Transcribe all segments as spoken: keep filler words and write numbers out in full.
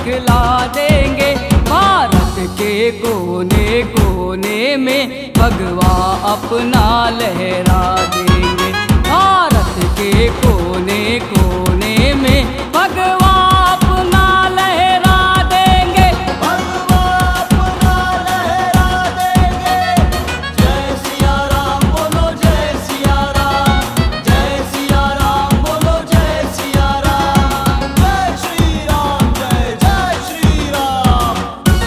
दिखला देंगे। भारत के कोने कोने में भगवा अपना लहरा देंगे। भारत के कोने कोने में भगवा अपना लहरा देंगे। भगवा अपना लहरा देंगे। जय सिया राम बोलो जय सिया राम, जय सिया राम बोलो जय सिया राम, जय श्री राम जय जय श्री राम।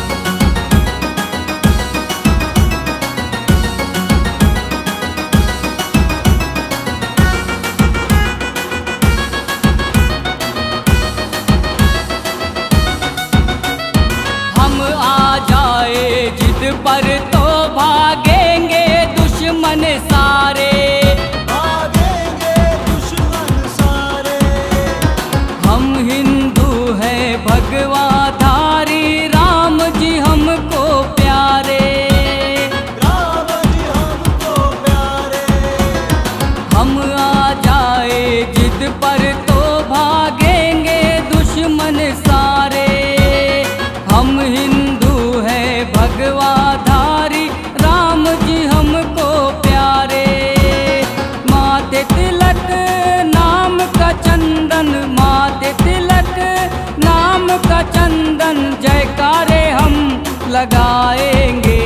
हम आ जाए जिद पर तो भागेंगे दुश्मन सारे, भागेंगे दुश्मन सारे। हम हिंदू हैं भगवाधारी, राम जी हमको प्यारे। राम जी हमको प्यारे। हम आ जाए जिद पर तो भागेंगे दुश्मन सारे। हम हिंदू हैं भगवाधारी, राम जी हमको प्यारे। माथे तिलक नाम का चंदन, माथे तिलक नाम का चंदन, जयकारे हम लगाएंगे।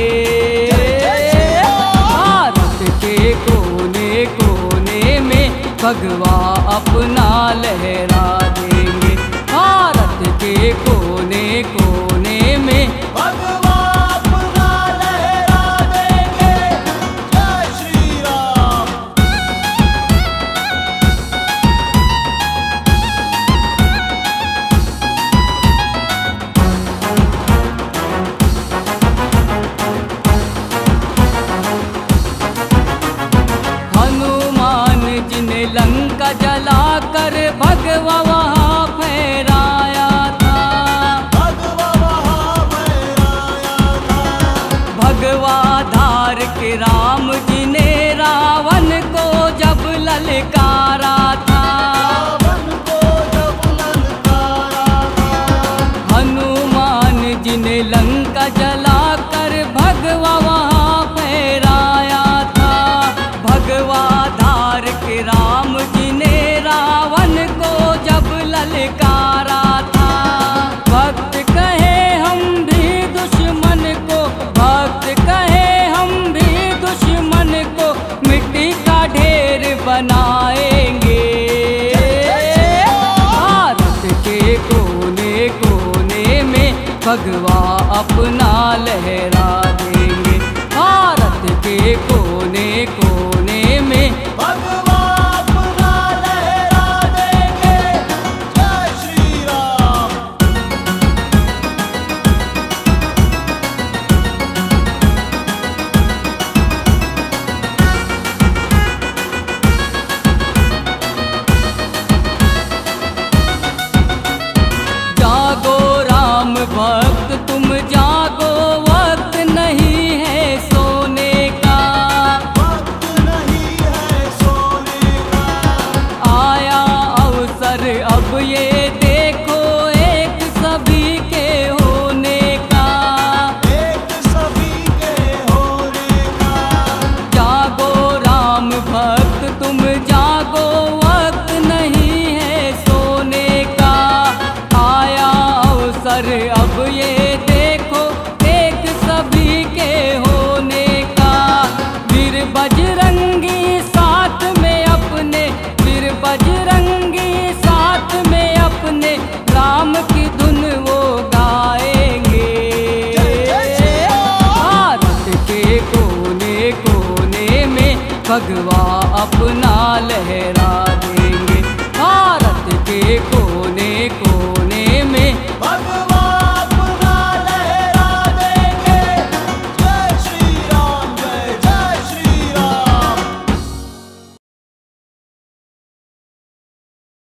भारत के कोने कोने में भगवा अपना लहरा देंगे। भारत के कोने कोने में भगवा अपना लहरा देंगे। जय श्री राम। हनुमान जी ने लंका जलाकर भगवा वहाँ फहराया था। भगवा वहाँ फहराया था। भगवा धार के राम जी ने रावण को जब ललकारा था। रावण को जब ललकारा था। हनुमान जी ने लंका जलाकर भगवा वहाँ फहराया था। भगवा धार के राम जी ने रावण को जब ललकारा था। भक्त कहे हम भी दुश्मन को, भक्त कहे हम भी दुश्मन को, मिट्टी का ढेर बनाएंगे। भारत के कोने कोने में भगवा अपना लहरा देंगे। भारत के कोने कोने में भगवा अपना लहरा देंगे। जय श्री राम। जागो राम भक्त तुम जागो, वक्त नहीं है सोने का। वक्त नहीं है सोने का। आया अवसर अब ये देखो, एक सभी के होने का। एक सभी के होने का। जागो राम भक्त तुम जागो, वक्त नहीं है सोने का। आया अवसर अब ये देखो, एक सभी के होने का। वीर बजरंगी साथ में अपने, वीर बजरंगी साथ में अपने, राम की धुन वो गाएंगे। भारत के कोने कोने में भगवा अपना लहरा